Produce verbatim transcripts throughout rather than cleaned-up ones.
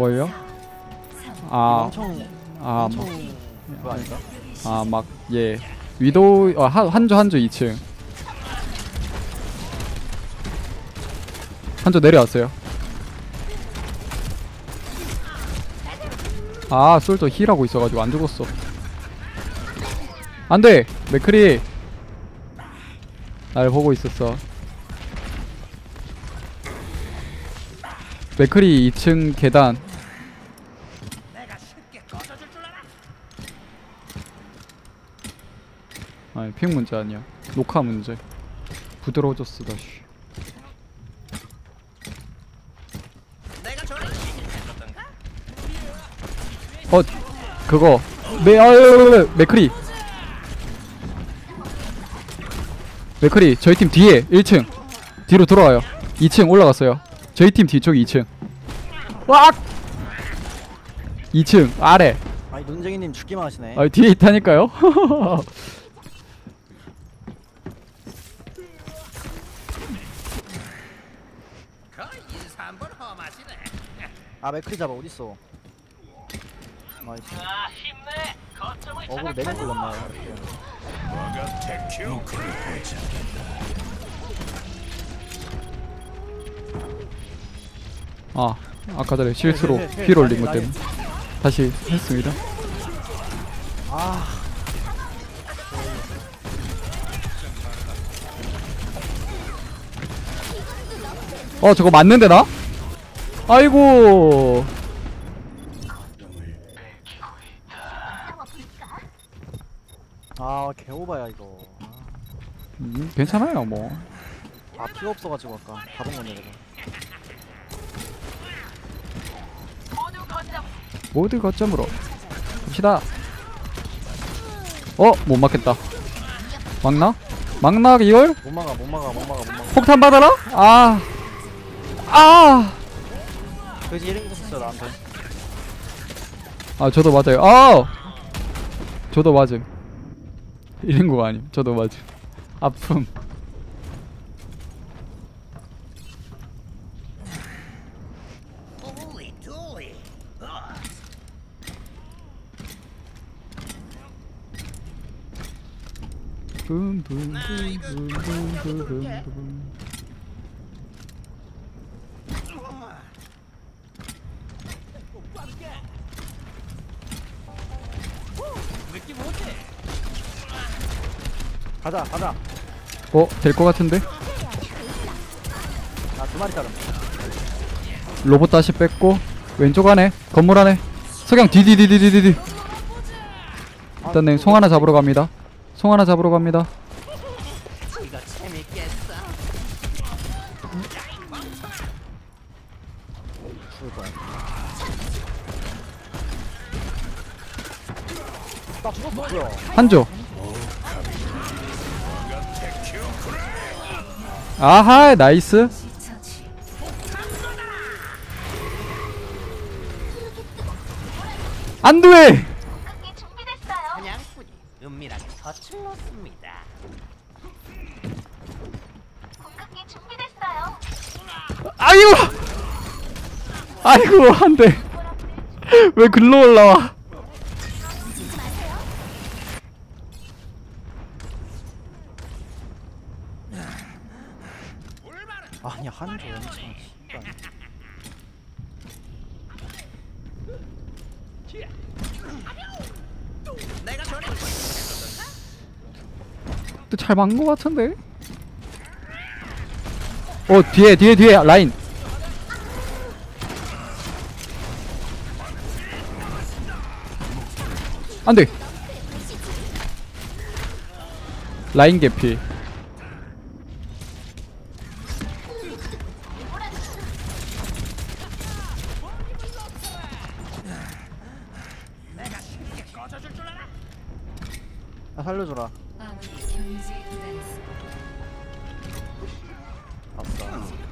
뭐예요? 아, 엄청 아, 엄청 그거 아닌가? 아, 막, 예. 위도우, 어, 한, 한조, 한조 이 층. 한조 내려왔어요. 아, 솔저 힐하고 있어가지고 안 죽었어. 안 돼! 맥크리! 날 보고 있었어. 맥크리 이 층 계단. 아니, 픽 문제 아니야. 녹화 문제. 부드러워졌어, 다시. 어, 그거. 메, 아유, 맥크리. 맥크리, 저희 팀 뒤에 일 층. 뒤로 돌아와요. 이 층 올라갔어요. 저희 팀 뒤쪽이 이 층. 왁! 이 층, 아래. 아니 눈쟁이님 죽기만 하시네. 아, 뒤에 있다니까요? 아 맥크리 잡아 어딨어? 나이스. 어그로 내면 걸렸나요? 아, 아까 전에 실수로 힐 올린 것 때문에 다시 했습니다. 아 어, 저거 맞는데 나? 아이고. 아 개오바야 이거. 음, 괜찮아요 뭐. 아 피가 없어가지고 아까 가본 건데 내가. 모두 거점으로 갑시다. 어, 못 맞겠다. 막나? 막나 이걸? 못 막아 못 막아 못 막아 못 막아. 폭탄 받아라? 아, 아, 그지 일 인구 썼어 나한테. 아, 저도 맞아요. 아, 저도 맞음. 이런 거 아님. 저도 맞음. 아픔. 둠둠둠둠둠둠둠. 가자 가자. 어, 될 것 같은데? 아 두 마리 따름. 로봇 다시 뺐고 왼쪽 안에 건물 안에 석양 디디디디디디디. 일단 네, 송 하나 잡으러 갑니다. 송 하나 잡으러 갑니다. 죽을 거야. 나 죽었어. 뭐야? 한조. 아하, 나이스. 안돼. 사냥꾼이 은밀하게 거칠렀습니다. 공격기 준비됐어요. 아이고. 아이고, 안돼. 왜 글로 올라와? 아니야 한조 엄청 씨발. 또 잘 막은 것 같은데? 어, 뒤에 뒤에 뒤에 라인. 안돼. 라인 개피. 아 살려줘라. 아싸.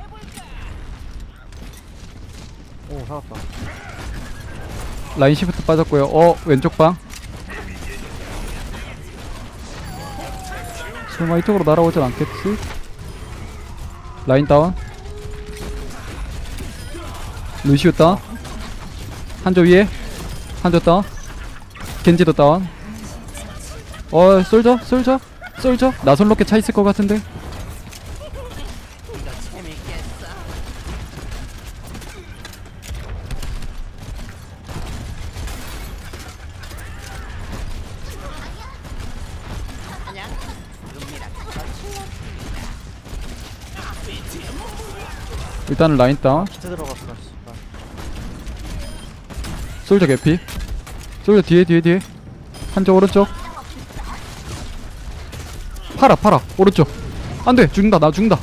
오 살았다. 라인 시프트 빠졌고요. 어, 왼쪽 방. 설마 이쪽으로 날아오진 않겠지? 라인 다운. 루시우 다운. 한조 위에 한조 다운 겐지도 다운 어 솔져 솔져 솔져 나솔 로켓 차 있을 것 같은데 이거 재밌겠어. 그냥 은밀하게 거칠렀습니다. 일단은 라인 다운 기트 들어갔어 씨발. 솔저 개피 솔저 뒤에 뒤에 뒤에 한쪽 오른쪽 팔아 팔아 오른쪽 안돼 죽는다 나 죽는다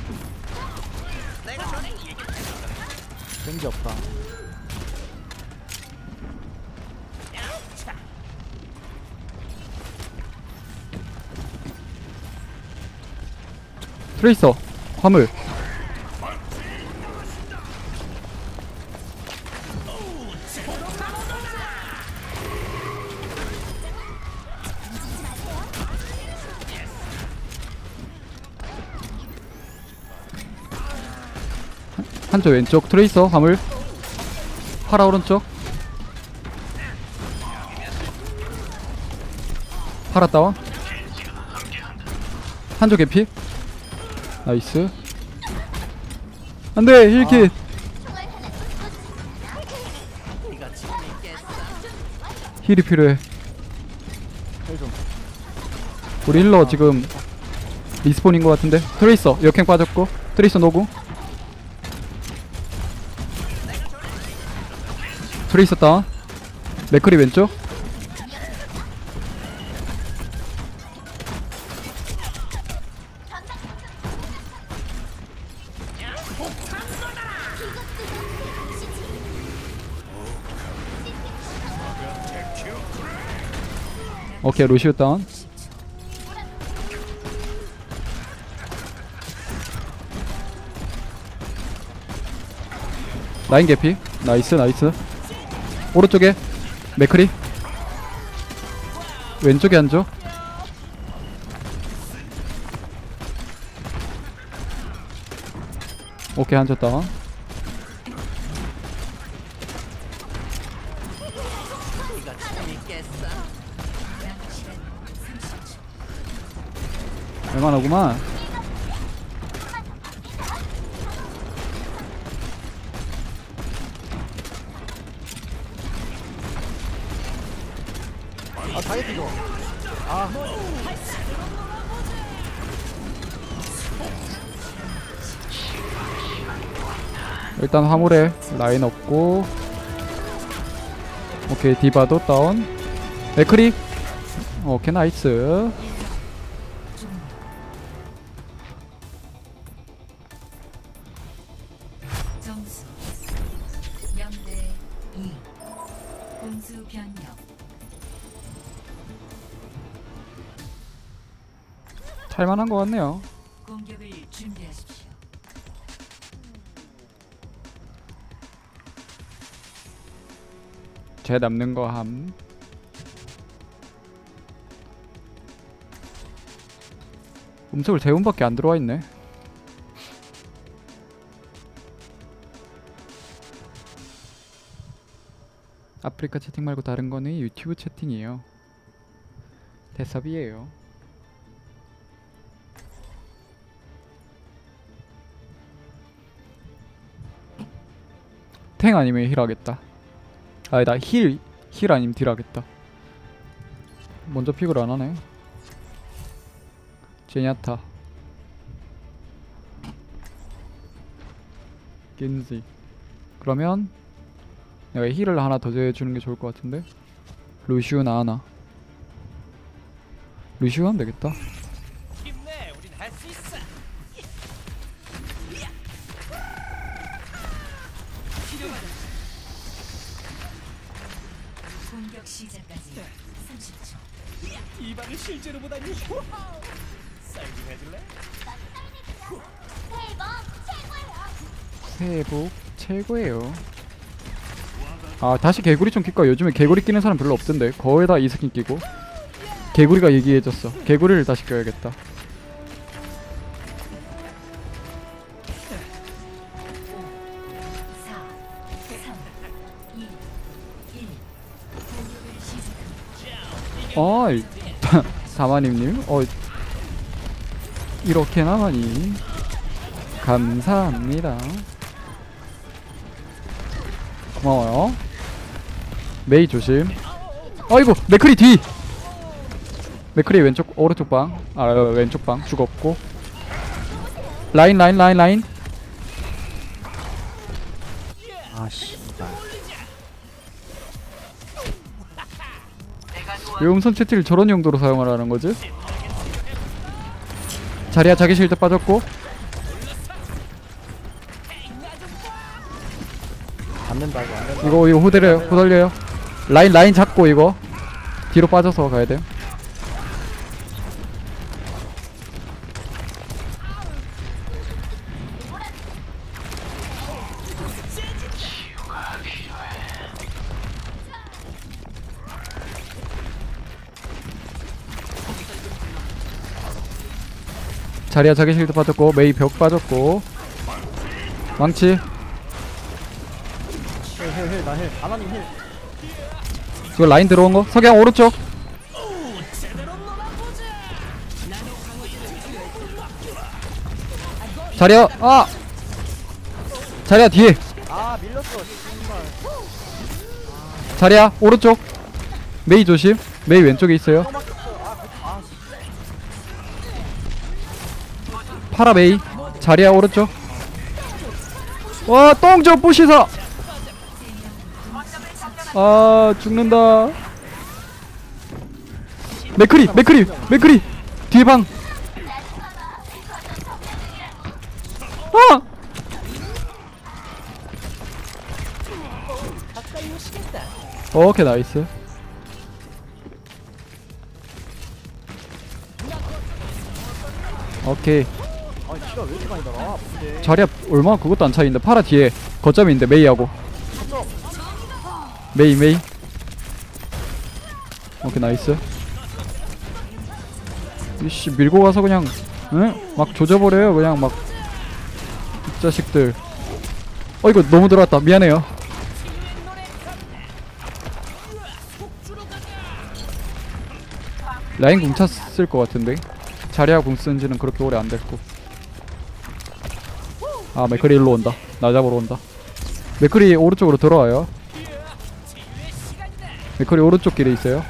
땡기 없다. 트레이서 화물 한쪽 왼쪽 트레이서 화물 파라 오른쪽 파라 다운 한쪽 개피 나이스 안돼 힐킷 이거 재밌겠어. 힐이 필요해 헬좀 우리 힐러 지금 리스폰인 것 같은데 트레이서 역행 빠졌고 트레이서 노구 트레이서 다운 맥크리 왼쪽 오케이 루시우 다운 라인 개피 나이스 나이스 오른쪽에 맥크리 왼쪽에 한조 오케이 한조 다운 이거 재밌겠어. 얼마나구만 아 다이어트 좋아. 아 일단 화물에 라인 없고 오케이 디바도 다운 맥크리 오케이 나이스 점수 영 대 이. 공수 변경. 할만한 것 같네요 공격을 준비하십시오. 제 남는 거함 음속을 대운밖에 안 들어와 있네 아프리카 채팅 말고 다른 거는 유튜브 채팅이에요 대섭이에요 탱 아니면 힐 하겠다 아니다 힐, 힐 아니면 딜 하겠다 먼저 픽을 안 하네 제냐타 겐지 그러면 내가 힐을 하나 더 해주는 게 좋을 것 같은데 루시우나 하나 루시우 하면 되겠다 힘내, 우린 할 수 있어. 공격 시작까지 삼십 초. 이 방을 실제로 보다니. 사인 좀 해줄래? 새해 복 최고예요 아 다시 개구리 좀 낄까 요즘에 개구리 끼는 사람 별로 없던데 거의 다 이 스킨 끼고 개구리가 얘기해줬어 개구리를 다시 껴야겠다 사, 삼, 이, 어이 사마님님 어 이렇게 나가니 감사합니다. 고마워요. 메이 조심. 어이구 맥크리 뒤. 맥크리 왼쪽 오른쪽 방. 아 왼쪽 방 죽었고. 라인 라인 라인 라인. 아씨. 왜 음성 채팅을 저런 용도로 사용하라는 거지? 자리야 자기 실드 빠졌고. 안 된다 이거 안 된다. 이거 이거 후들려요 후들려요. 라인 라인 잡고 이거 뒤로 빠져서 가야 돼. 자리야 자기 실드 빠졌고 메이 벽 빠졌고 망치. 힐힐힐 나 힐. 아나님 힐. 이거 라인 들어온 거 석양 오른쪽. 자리야 아 자리야 뒤에. 아 밀렸어. 정말. 자리야 오른쪽. 메이 조심. 메이 왼쪽에 있어요. 파라 메이. 자리야 오른쪽. 와 똥좀 부시서. 아 죽는다. 맥크리 맥크리 맥크리 뒤에 방. 아 오케이 나이스. 오케이 아니 키가 왜 이렇게 많이 달아? 근데. 자리야 얼마나 그것도 안 차이인데. 파라 뒤에 거점인데 메이하고. 메이 메이. 오케이 나이스. 이씨 밀고 가서 그냥 응? 막 조져버려요 그냥 막. 이 자식들. 어 이거 너무 들어왔다 미안해요. 라인 궁 찼을 것 같은데. 자리야 궁 쓴지는 그렇게 오래 안 됐고. 아 맥크리 일로 온다. 나 잡으러 온다. 맥크리 오른쪽으로 들어와요. 맥크리 오른쪽 길에 있어요.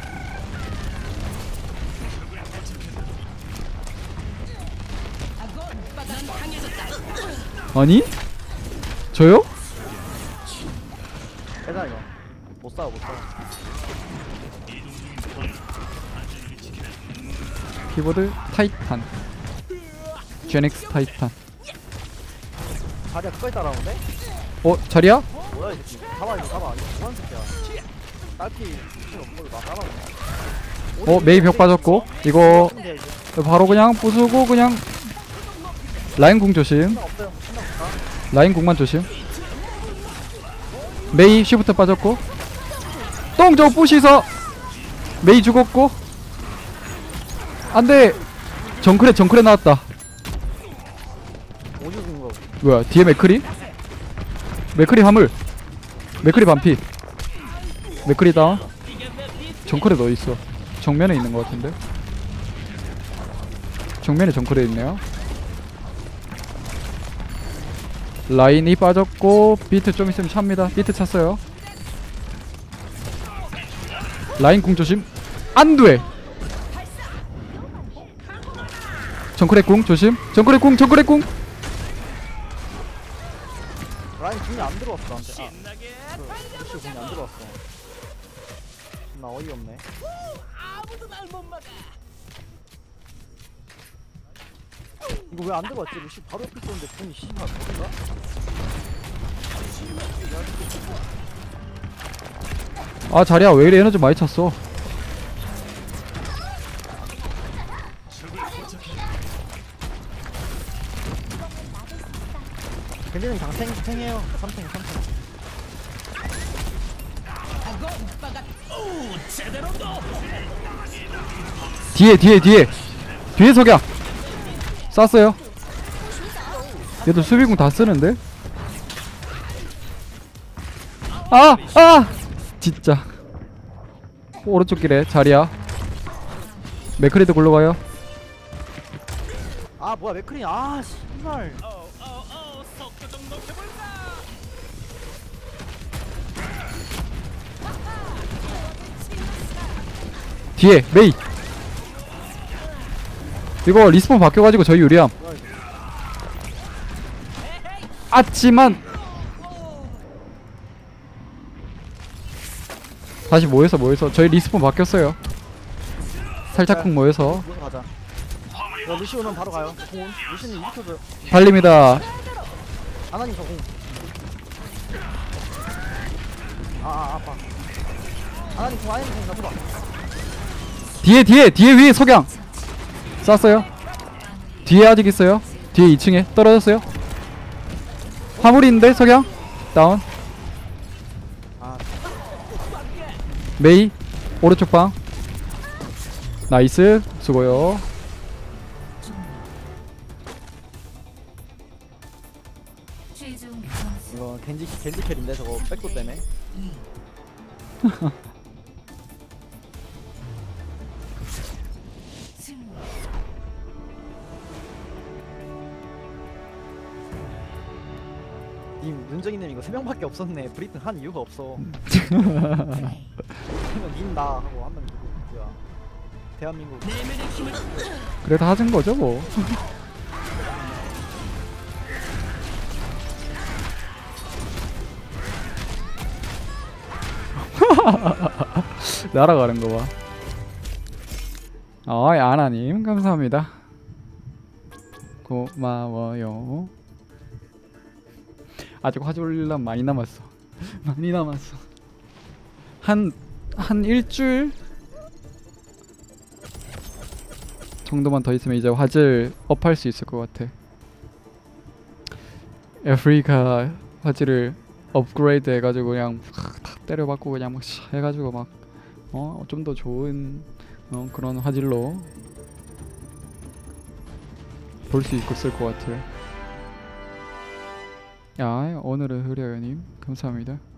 아니? 저요? 빼자 이거. 못 싸워 못 싸워. 키보드 타이탄. 제닉스 타이탄. 자리야 끝까지 따라오는데? 어 자리야? 뭐야 이 새끼. 가봐 이거 가봐. 이거 뭐하는 새끼야. 딸피 무슨 없는 걸다 따라오네. 어 메이 벽 빠졌고. 이거 근데 이제 바로 그냥 부수고 그냥. 라인 궁 조심. 신경 없어요. 신경 없다. 라인 궁만 조심. 메이 쉬프트 빠졌고. 똥저 부시서. 메이 죽었고. 안돼. 정크레 정크레 나왔다. 오죽 죽은 거. 뭐야 뒤에 맥크리? 맥크리 화물. 맥크리 반피. 맥크리 다운. 정크레 어딨어? 정면에 있는 것 같은데. 정면에 정크레 있네요. 라인이 빠졌고. 비트 좀 있으면 찹니다. 비트 찼어요. 라인 궁 조심. 안돼. 정크레 궁 조심. 정크레 궁 정크레 궁. 라인 궁이 안 들어왔어 나한테. 아. 그 루시 궁이 안 들어왔어. 나 어이없네. 아무도 날 못 막아. 이거 왜 안 들어왔지? 루시 바로 옆에 있었는데 궁이 씨발 뭔가? 아 자리야 왜 이래 에너지 많이 찼어. 근데는 장탱 탱해요. 삼탱 삼탱. 뒤에 뒤에 뒤에 뒤에 석양 쐈어요. 얘도 수비궁 다 쓰는데. 아! 아! 진짜 오른쪽 길에 자리야. 맥크리도 굴러가요. 아 뭐야 맥크리 아 씨발 어어어 속도 좀 높여볼까. 뒤에 메이. 이거 리스폰 바뀌어가지고 저희 유리함. 아찌만 다시 모여서 모여서 저희 리스폰 바뀌었어요. 살짝쿵 모여서 모여서 가자. 야 루시 오면 바로 가요. 공은 루시는 일으켜줘요. 달립니다. 아나님 저 공. 아, 아 아파. 아나님 공 아나님 공 잡아봐. 뒤에 뒤에 뒤에 위에 석양 쐈어요. 뒤에 아직 있어요. 뒤에 이 층에 떨어졌어요. 화물인데 석양 다운. 아 메이 오른쪽 방 나이스 수고요. 최종 점수 이거 겐지 겐지 캐리인데 저거 백도 때문에. 이. 승리. 님 윤정이님 이거 세 명밖에 없었네. 브리튼 한 이유가 없어. 플레이. 님나 하고 한 명 누구 누구야? 대한민국. 그래도 하는 거죠 뭐. 날아가는 거 봐. 어이 아나님 감사합니다. 고마워요. 아직 화졸람 많이 남았어. 많이 남았어. 한 한 일주일 정도만 더 있으면 이제 화질 업할 수 있을 것 같아. 아프리카 화질을 업그레이드 해가지고 그냥 다 때려박고 그냥 막 해가지고 막 어 좀 더 좋은 어 그런 화질로 볼 수 있을 것 같아요. 야 오늘은 흐려요님 감사합니다.